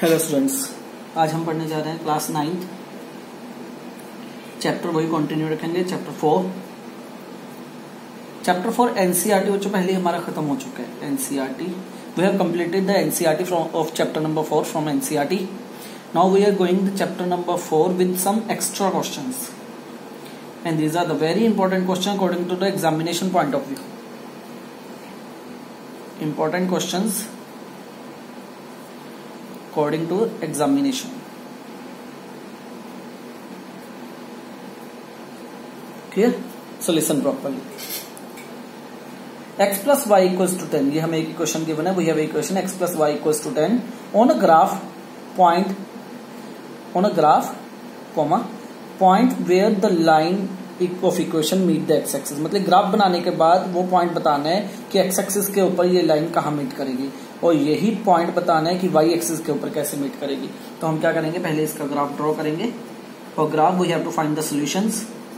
Hello students, आज हम पढ़ने जा रहे हैं क्लास 9 चैप्टर वही कंटिन्यू रखेंगे। चैप्टर 4 एनसीईआरटी बच्चों पहले हमारा खत्म हो चुका है। NCERT we have completed the NCERT of chapter number 4 from NCERT. Now we are going the chapter number 4 with some extra questions and these are the very important question according to the examination point of view. Important questions according to examination. Clear? So listen properly. X plus y equals to 10. ये हमें एक equation given है। We have equation x plus y equals to 10 on a graph point where the line of equation meet the x axis. मतलब graph बनाने के बाद वो point बताना है कि x एक्सिस के ऊपर ये लाइन कहाँ मीट करेगी और यही पॉइंट बताना है कि y एक्सिस के ऊपर कैसे मीट करेगी। तो हम क्या करेंगे, पहले इसका ग्राफ ड्रॉ करेंगे। और graph we have to find the solutions.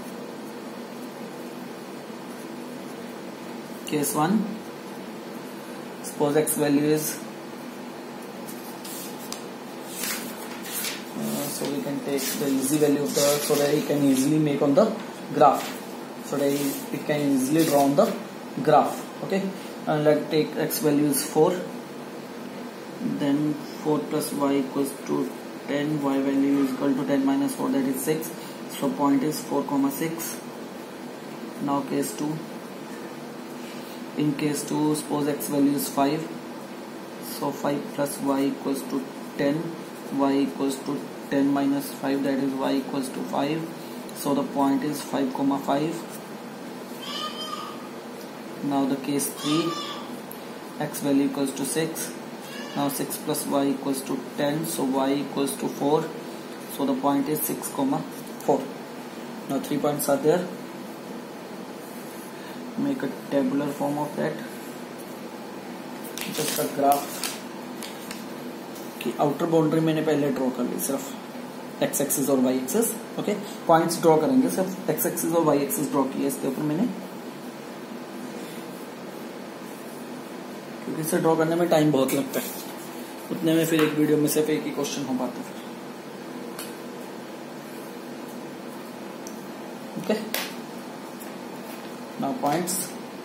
Case 1, suppose x value is so we can take the easy value of the so that you can easily make on the graph, so that it can easily draw on the graph. Okay, and let's take x value is 4, then 4 plus y equals to 10, y value is equal to 10 minus 4, that is 6. So point is 4,6. Now case 2. In case 2, suppose x value is 5, so 5 plus y equals to 10, y equals to 10 minus 5, that is y equals to 5. So the point is 5,5. Now the case 3, x value equals to 6. Now 6 plus y equals to 10, so y equals to 4. So the point is 6,4. Now 3 points are there. Make a tabular form of that. Just a graph की outer boundary मैंने पहले draw कर ली, सिर्फ x axis और y axis. Okay, points draw करेंगे, सिर्फ x axis और y एक्सिस ड्रॉ किया इसके ऊपर मैंने, क्योंकि इसे ड्रॉ करने में टाइम बहुत लगता है। उतने में फिर एक वीडियो में सिर्फ एक ही क्वेश्चन हो पाता है। Okay, now points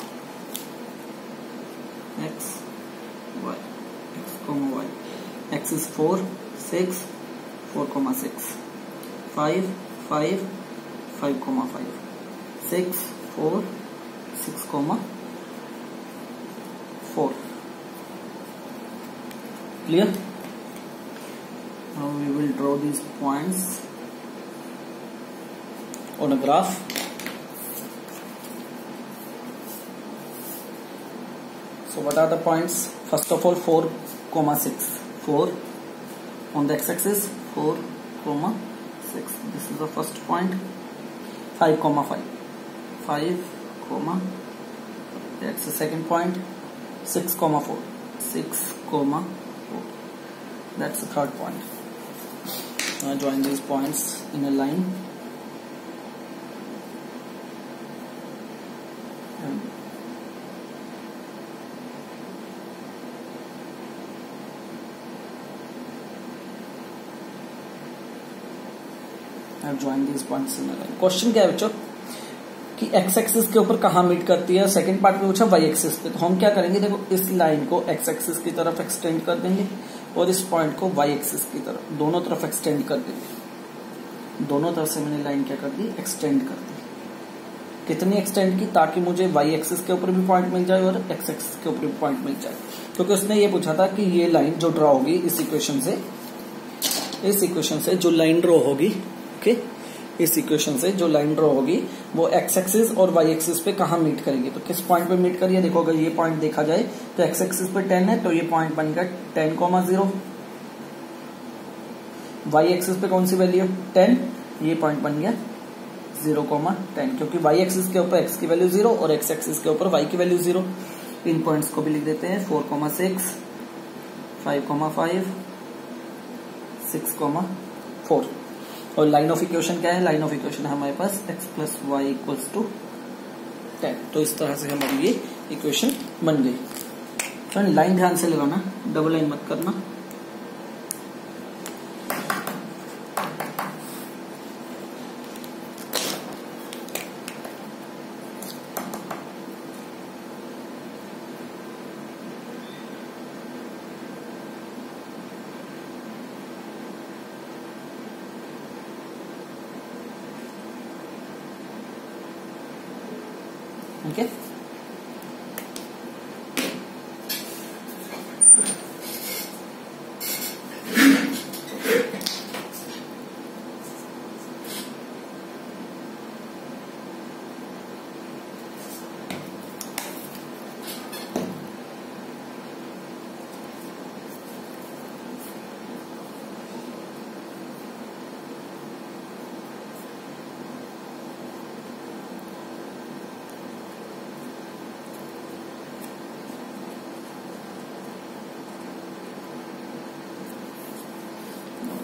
x y, x comma y. X is 4, 6, 4,6, 5, 5, 5,5, 6, 4, 6,4. Clear? Now we will draw these points on a graph. So what are the points? First of all, 4,6. 4 on the x-axis, 4,6. This is the first point. 5,5. 5, that's the second point. 6,4. 6,4. That's the third point. Now join these points in a line. Join this points in a line. Question क्या है बच्चों कि x axis के ऊपर कहाँ meet करती है। Second part में पूछा y एक्सिस पे, तो हम क्या करेंगे, देखो इस लाइन को x एक्सिस की तरफ एक्सटेंड कर देंगे और इस पॉइंट को y एक्सिस की तरफ, दोनों तरफ एक्सटेंड कर देंगे। दोनों तरफ से मैंने लाइन क्या कर दी, एक्सटेंड कर दी। कितनी एक्सटेंड की, ताकि मुझे y एक्सिस के ऊपर भी पॉइंट मिल जाए और x एक्सिस के ऊपर भी पॉइंट मिल जाए। क्योंकि उसने ये पूछा था कि ये लाइन जो ड्रॉ होगी इस इक्वेशन से जो लाइन ड्रॉ होगी, ओके, इस इक्वेशन से जो लाइन ड्रॉ होगी वो x एक्सिस और y एक्सिस पे कहाँ मीट करेगी। तो किस पॉइंट पे मीट करिए, देखो अगर ये पॉइंट देखा जाए तो x एक्सिस पे 10 है, तो ये पॉइंट बन गया 10,0। y एक्सिस पे कौन सी वैल्यू, 10, ये पॉइंट बन गया 0,10, क्योंकि y एक्सिस के ऊपर x की वैल्यू 0 और x एक्सिस के ऊपर y की वैल्यू 0। इन पॉइंट्स को भी लिख देते हैं, 4,6, 5,5, 6,4। और लाइन ऑफ इक्वेशन क्या है, लाइन ऑफ इक्वेशन है हमारे पास x plus y equals to 10। तो इस तरह से हमारी ये इक्वेशन बन गई। फ्रेंड लाइन ध्यान से लगाना, डबल लाइन मत करना।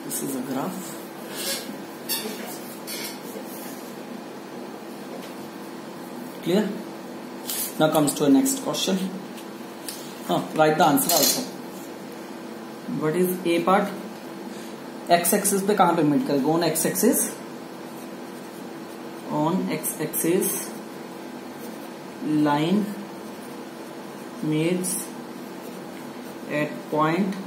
This is a graph. Clear? Now comes to a next question. Write the answer also. What is A part? X axis पे कहाँ पे मीट करेगा? On X axis. On X axis, line meets at point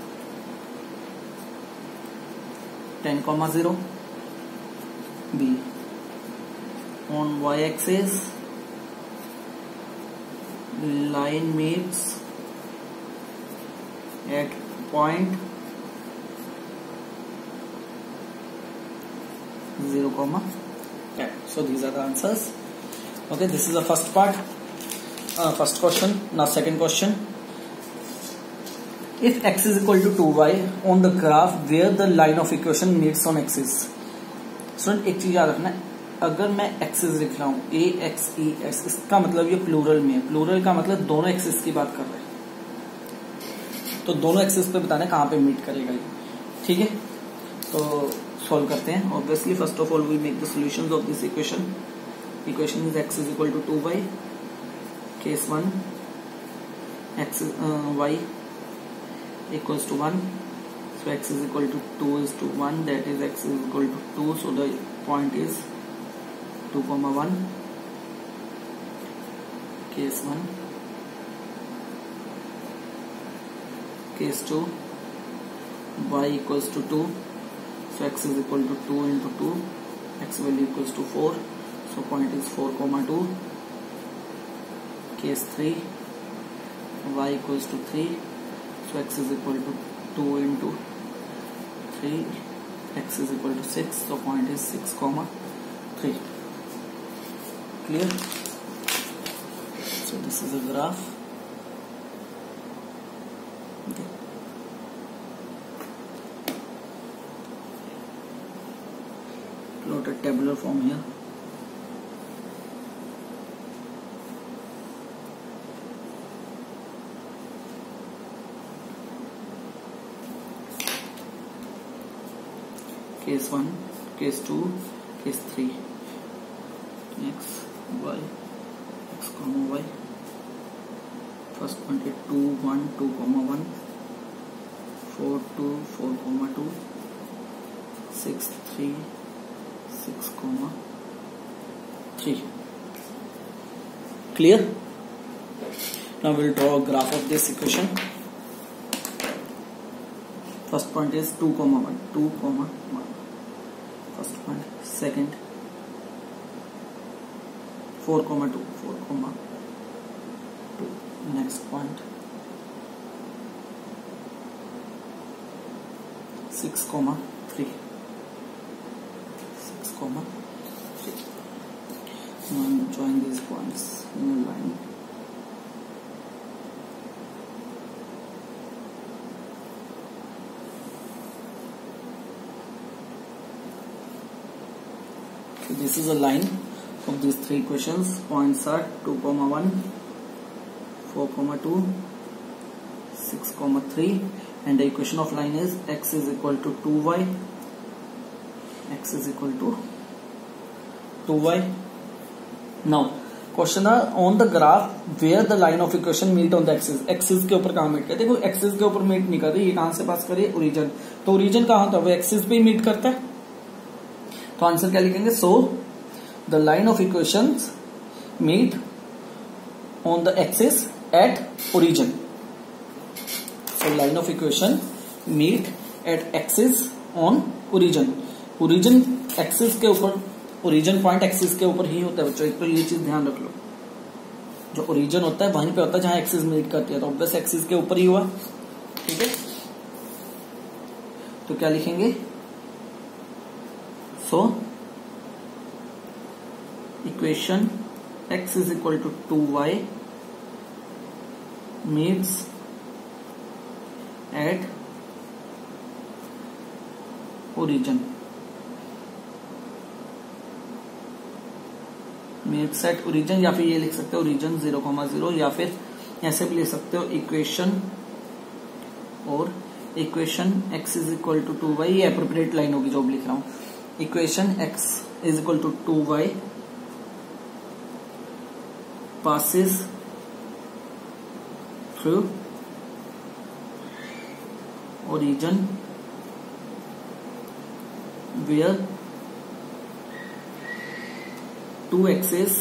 10,0. B. On Y axis, line meets at point 0, 10. So these are the answers. Okay, this is the first part, first question. Now second question. If x is equal to 2y on the graph where the line of equation meets on axis. Student एक चीज याद रखना, अगर मैं axis लिख रहा हूँ ए x ई x, इसका मतलब ये प्लूरल में है. प्लूरल का मतलब दोनों एक्सिस की बात कर रहे हैं, तो दोनों एक्सिस पे बताना कहाँ पे मीट करेगा ये. ठीक है, तो सॉल्व करते हैं. Obviously first of all we make the solutions of this equation. Equation is x is equal to 2y. Case 1, x y equals to 1. So x is equal to 2 is to 1, that is x is equal to 2, so the point is 2, 1. Case 1. Case 2, y equals to 2, so x is equal to 2 into 2, x value equals to 4, so point is 4, 2. Case 3, y equals to 3, so x is equal to 2 into 3, x is equal to 6, so point is 6, 3. Clear? So this is a graph. Okay. Plot a tabular form here. Case 1, case 2, case 3. X, y, x, y. First point is 2, 1, 2, 1, 4, 2, 4, 2, 6, 3, 6, 3. Clear? Now we'll draw a graph of this equation. First point is 2, 1, 2, 1. First point, second 4, 2, 4, 2. Next point 6, 3. 6, 3. Now join these points in a line. So this is a line of these three equations. Points are 2, 1, 4, 2, 6, 3, and the equation of line is x is equal to 2y. X is equal to 2y. Now question है on the graph where the line of equation meet on the axis. Axis के ऊपर कहाँ meet करते हैं? देखो axis के ऊपर meet नहीं करते, ये कहां से पास करे? ओरिजिन. तो ओरिजिन कहाँ होता है? वो एक्सिस पे ही मीट करता है. तो आंसर क्या लिखेंगे? So the line of equations meet on the axis at origin. So line of equation meet at axis on origin. Origin axis के ऊपर, ओरिजिन पॉइंट एक्सिस के ऊपर ही होता है बच्चों. एक तो ये चीज ध्यान रख लो, जो ओरिजिन होता है वहीं पे होता है जहां एक्सिस मीट करती है. तो ऑब्वियस एक्सिस के ऊपर ही हुआ. ठीक है, तो क्या लिखेंगे? So equation x is equal to 2y meets at origin. meets at origin, या फिर ये लिख सकते हो origin 0, 0, या फिर ऐसे भी लिख सकते हो इक्वेशन और equation x is equal to 2y, ये अप्रोप्रिएट लाइन होगी जो अब लिख रहा हूं। Equation x is equal to 2y passes through origin where two axes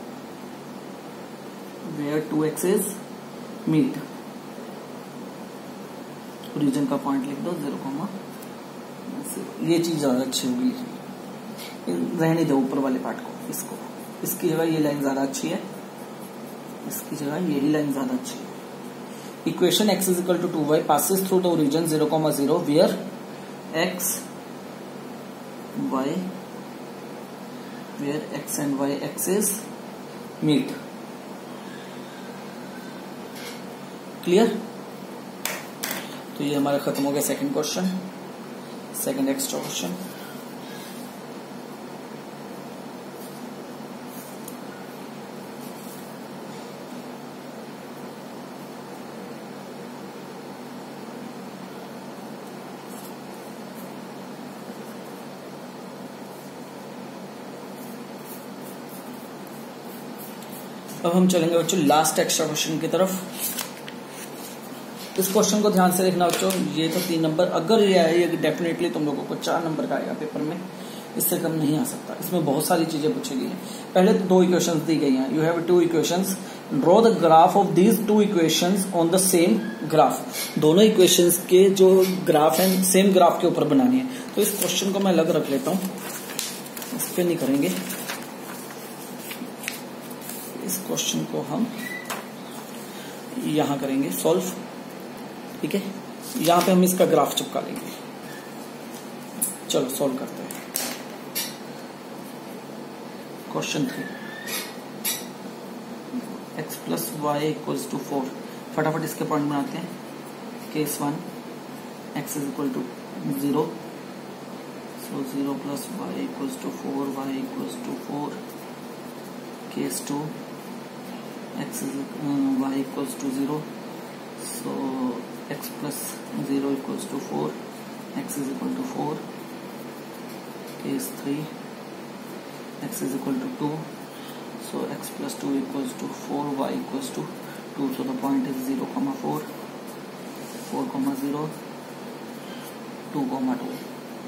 meet। Origin का पॉइंट लिख दो 0, ये चीज ज्यादा अच्छी होगी, रहने दो ऊपर वाले पार्ट को, इसको, इसकी जगह ये लाइन ज्यादा अच्छी है, इसकी जगह यही लाइन ज्यादा अच्छी है। Equation x is equal to 2y passes through the origin 0, where x and y axes meet। Clear? तो ये हमारा खत्म हो गया second question, second extra question. अब हम चलेंगे बच्चों लास्ट एक्स्ट्रा क्वेश्चन की तरफ। इस क्वेश्चन को ध्यान से देखना बच्चों, ये तो 3 नंबर, अगर ये आए ये डेफिनेटली तुम लोगों को 4 नंबर का आएगा पेपर में, इससे कम नहीं आ सकता। इसमें बहुत सारी चीजें पूछी गई हैं। पहले तो 2 इक्वेशंस दी गई हैं, you have 2 equations, draw the graph of these 2 equations on the same graph. दोनों इक्वेशंस के जो ग्राफ हैं सेम ग्राफ के ऊपर बनानी है। तो इस क्वेश्चन को मैं अलग रख लेता हूं, इस पे नहीं करेंगे, इस क्वेश्चन को हम यहां करेंगे सॉल्व, ठीक है। यहां पे हम इसका ग्राफ चिपका लेंगे। चलो सॉल्व करते हैं। Question 3, x plus y equals to 4। फटाफट इसके पॉइंट बनाते हैं। Case 1 x is equal to 0, so 0 plus y equals to 4, y equals to 4। Case 2 x is y equals to 0, so x plus 0 equals to 4, x is equal to 4. Case 3 x is equal to 2, so x plus 2 equals to 4, y equals to 2, so the point is 0, 4, 4, 0, 2, 2.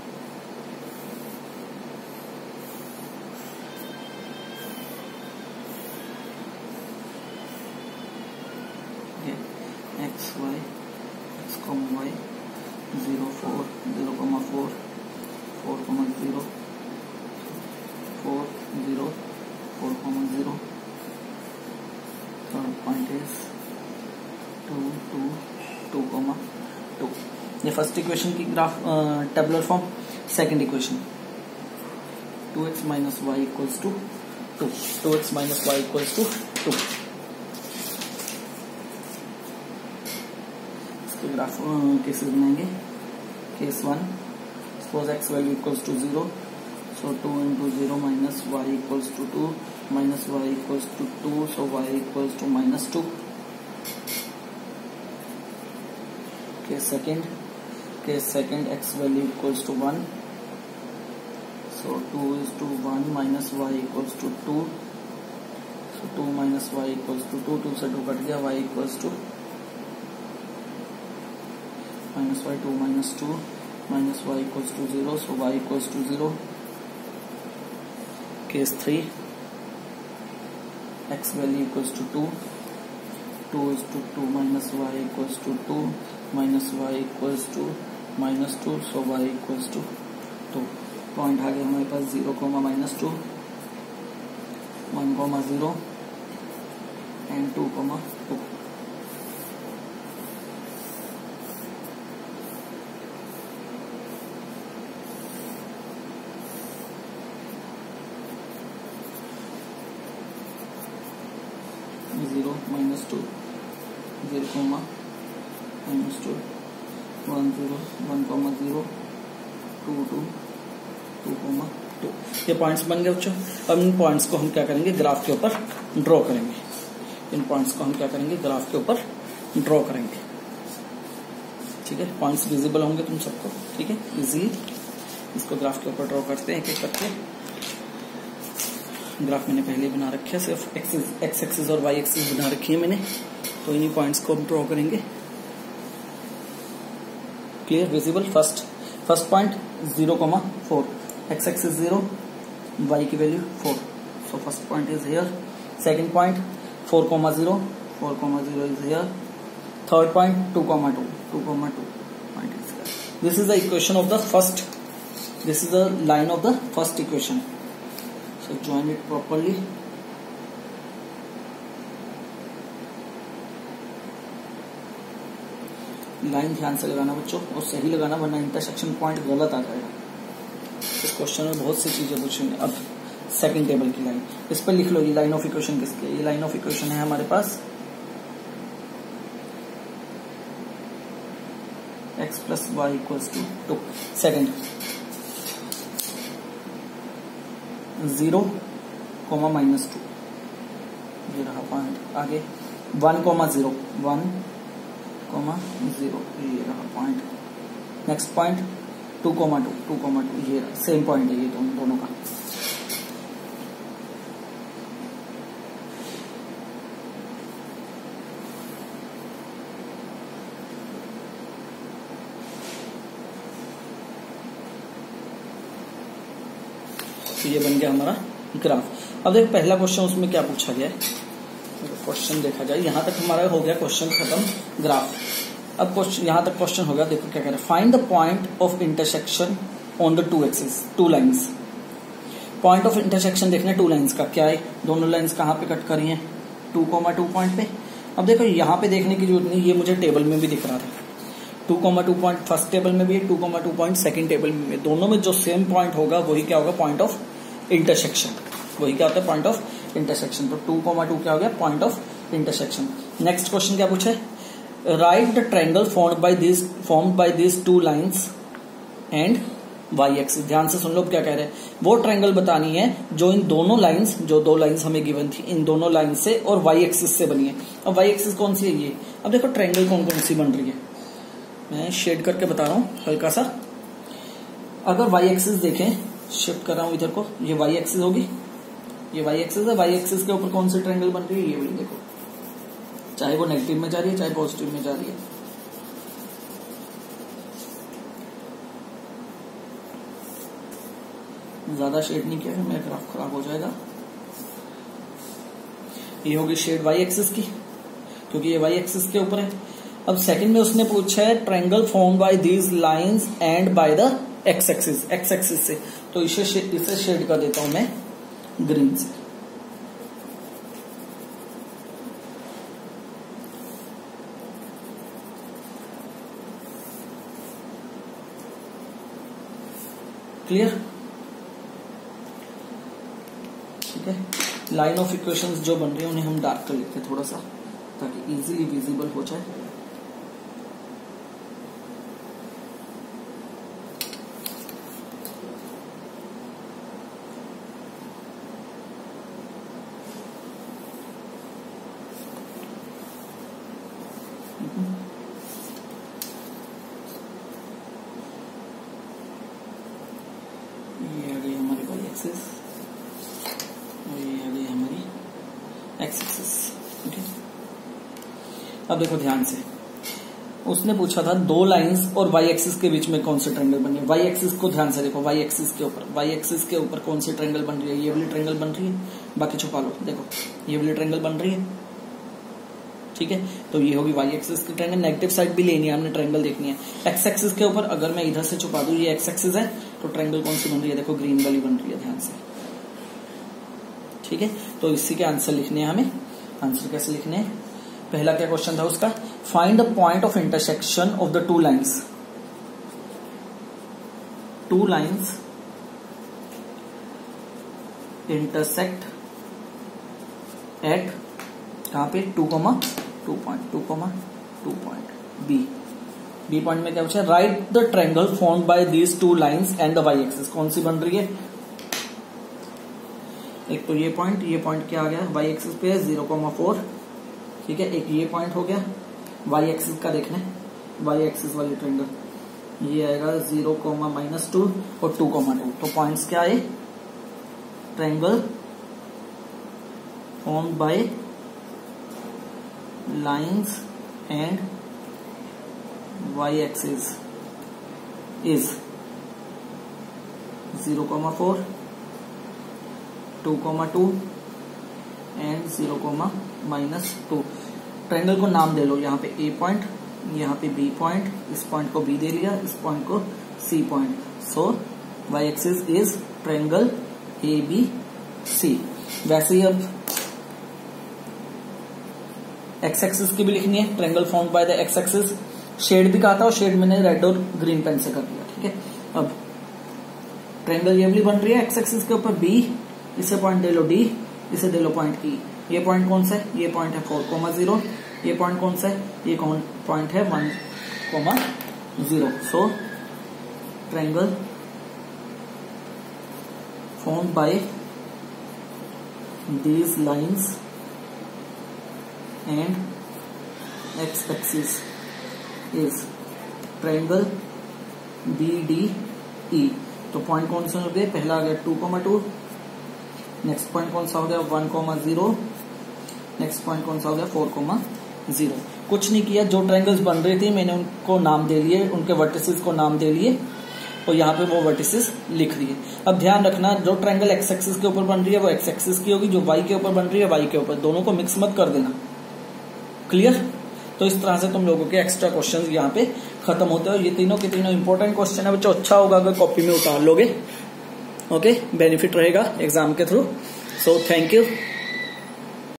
x y x comma y 0 4 0 4 4 0 4 0 4 0। third point is 2 2 2 2। ये first equation की graph tabular form. Second equation 2x minus y equals to 2, 2x minus y equals to 2। Graph cases बनाएंगे। Case 1, suppose x value equals to 0, so 2 into 0 minus y equals to 2, minus y equals to 2, so y equals to -2। Case second x value equals to 1, so 2 is to 1 minus y equals to 2, so 2 minus y equals to 2, 2 से 2 cut गया, y equals to minus y 2 minus 2 minus y equals to 0, so y equals to 0. Case 3, x value equals to 2, 2 is to 2 minus y equals to 2, minus y equals to -2, so y equals to 2। Point आ गया हमारे पास 0, -2, 1, 0 and 2, 2। -2 0, -2 1, 0 1, 0 2, 2 2, 2। ये points बन गए बच्चों। अब इन points को हम क्या करेंगे, ग्राफ के ऊपर ड्रॉ करेंगे। इन पॉइंट्स को हम क्या करेंगे, ग्राफ के ऊपर ड्रॉ करेंगे। ठीक है, पॉइंट्स विजिबल होंगे तुम सबको। ठीक है, इजीली इसको ग्राफ के ऊपर ड्रॉ करते हैं एक एक करके। ग्राफ मैंने पहले बना रखा है, सिर्फ एक्स एक्सिस और वाई एक्सिस बना रखी है मैंने, तो इन्हीं पॉइंट्स को हम ड्रॉ करेंगे। Clear, visible. First point 0,4, x axis 0, y की value 4, so first point is here. Second point 4,0, 4,0 is here. Third point 2,2, 2,2 point is here. This is the equation of the first, this is the line of the first equation, so join it properly। Line ध्यान से लगाना बच्चों, और सही लगाना, वरना intersection point गलत आ जाएगा। इस क्वेश्चन में बहुत सी चीजें पूछेंगे। अब सेकंड टेबल की लाइन, इस पर लिख लो ये लाइन ऑफ इक्वेशन किसकी है। ये लाइन ऑफ इक्वेशन है हमारे पास x plus y equals to 2। Second 0, -2, ये रहा पॉइंट। आगे 1,0, 1,0, ये रहा पॉइंट। नेक्स्ट पॉइंट 2,2, 2,2, ये रहा, सेम पॉइंट है ये दोनों का। तो ये बन गया हमारा ग्राफ। अब देखो पहला क्वेश्चन, उसमें क्या पूछा गया है। क्वेश्चन देखा जाए, यहां तक हमारा हो गया क्वेश्चन खत्म, ग्राफ। अब क्वेश्चन, यहां तक क्वेश्चन हो गया। देखो क्या कह रहा है, find the point of intersection on the two axis, two lines. Point of intersection देखना है टू लाइंस का, क्या है, दोनों लाइंस कहां पे कट करी है, 2,2 पॉइंट पे। अब देखो यहाँ पे देखने की जरूरत नहीं, ये मुझे टेबल में भी दिख रहा था। 2,2 पॉइंट फर्स्ट टेबल में भी है, 2,2 पॉइंट सेकंड टेबल में, दोनों में जो सेम पॉइंट होगा वही क्या होगा, पॉइंट ऑफ इंटरसेक्शन। वही क्या होता है, पॉइंट ऑफ इंटरसेक्शन। तो 2,2 क्या हो गया, point of intersection. Next question क्या पूछा है, write the triangle formed by this two lines and y axis. ध्यान से सुन लो क्या कह रहे हैं, वो ट्रायंगल बतानी है जो इन दोनों लाइंस, जो दो लाइंस हमें गिवन थी, इन दोनों लाइन से और वाई एक्सिस से बनी है। अब वाई एक्सिस कौन सी है ये, अब देखो ट्रायंगल कौन कौन सी बन रही है, मैं शेड करके बता रहा हूं हल्का सा। अगर वाई एक्सिस देखें, शिफ्ट कर रहा हूं इधर को, ये वाई एक्सिस होगी, ये वाई एक्सिस है। वाई एक्सिस के ऊपर कौन सी ट्रायंगल बन रही है, ये वाली देखो, चाहे वो नेगेटिव में जा रही है चाहे पॉजिटिव में जा रही है। ज्यादा शेड नहीं किया, मेरा ग्राफ खराब हो जाएगा। ये होगी शेड वाई एक्सिस की, क्योंकि ये वाई एक्सिस के ऊपर है। अब सेकंड में उसने पूछा है triangle formed by these lines and by the x axis, x axis से, तो इसे शेड कर देता हूं मैं ग्रीन से। क्लियर, ठीक है। लाइन ऑफ इक्वेशंस जो बन रही है उन्हें हम डार्क कर लेते हैं थोड़ा सा, ताकि इजीली विजिबल हो जाए। ये आ गई हमारी वाई एक्सिस और ये आ गई हमारी एक्स एक्सिस। ठीक है, अब देखो ध्यान से, उसने पूछा था दो लाइंस और वाई एक्सिस के बीच में कौन सी ट्रायंगल बन रही है। वाई एक्सिस को ध्यान से देखो, वाई एक्सिस के ऊपर, वाई एक्सिस के ऊपर कौन सी ट्रायंगल बन रही है, ये वाली ट्रायंगल बन रही है, बाकी छुपा लो। देखो ये वाली ट्रायंगल बन रही है, ठीक है, तो ये होगी वाई एक्सिस की ट्रायंगल। नेगेटिव साइड भी लेनी है हमने, ट्रायंगल देखनी है। एक्स एक्सिस के ऊपर अगर मैं इधर से छुपा दूं, ये एक्स एक्सिस है, तो ट्रायंगल कौन सी बन रही है, देखो ग्रीन वाली बन रही है, ध्यान से। ठीक है, तो इसी के आंसर लिखने हैं हमें। आंसर कैसे लिखने हैं, पहला क्या क्वेश्चन था उसका, find the point of intersection of the two lines. Two lines intersect at कहां पे, 2,2 पॉइंट बी पॉइंट में क्या पूछा, write the triangle formed by these two lines and the y axis. कौन सी बन रही है, एक तो ये पॉइंट क्या आ गया, वाई एक्सिस पे है 0,4, ठीक है। एक ये पॉइंट हो गया, वाई एक्सिस का देखना है, वाई एक्सिस वाले ट्रायंगल। ये आएगा 0, -2 और 2, 2। तो पॉइंट्स क्या आए? Triangle formed by lines and y axis is 0,4, 2,2 and 0, -2। Triangle को नाम दे लो, यहाँ पे ए पॉइंट, यहाँ पे बी पॉइंट, इस पॉइंट को बी दे लिया, इस पॉइंट को C point. So Y axis is triangle A B C. वैसे ही अब एक्स एक्सिस की भी लिखनी है, triangle formed by the x axis. Shade भी कहा था और शेड मैंने रेड और ग्रीन पेन से कर दिया, ठीक है। अब ट्रायंगल ये वाली बन रही है एक्स एक्सिस के ऊपर बी, इसे पॉइंट दे लो डी, इसे दे लो पॉइंट ई। ये पॉइंट कौन सा है? ये पॉइंट है 4,0। ये पॉइंट कौन सा है? ये पॉइंट है 1,0। So triangle formed by these lines and x axis is triangle BDE। तो पॉइंट कौन से हो गए? पहला आ गया 2,2, नेक्स्ट पॉइंट कौन सा हो गया 1,0, नेक्स्ट पॉइंट कौन सा हो गया 4,0। कुछ नहीं किया, जो ट्रायंगल्स बन रही थी मैंने उनको नाम दे लिए, उनके वर्टिसेस को नाम दे लिए और यहाँ पे वो वर्टिसेस लिख दिए। अब ध्यान रखना, जो ट्रायंगल एक्स एक्सिस के ऊपर बन रही है वो एक्स एक्सिस की होगी, जो वाई के ऊपर बन रही है वाई के ऊपर, दोनों को मिक्स मत कर देना। क्लियर? तो इस तरह से तुम लोगों के एक्स्ट्रा क्वेश्चंस यहाँ पे खत्म होते हैं। ये तीनों के तीनों इंपॉर्टेंट क्वेश्चन है बच्चों। अच्छा होगा अगर कॉपी में उतार लोगे, ओके, बेनिफिट रहेगा एग्जाम के थ्रू। So thank you.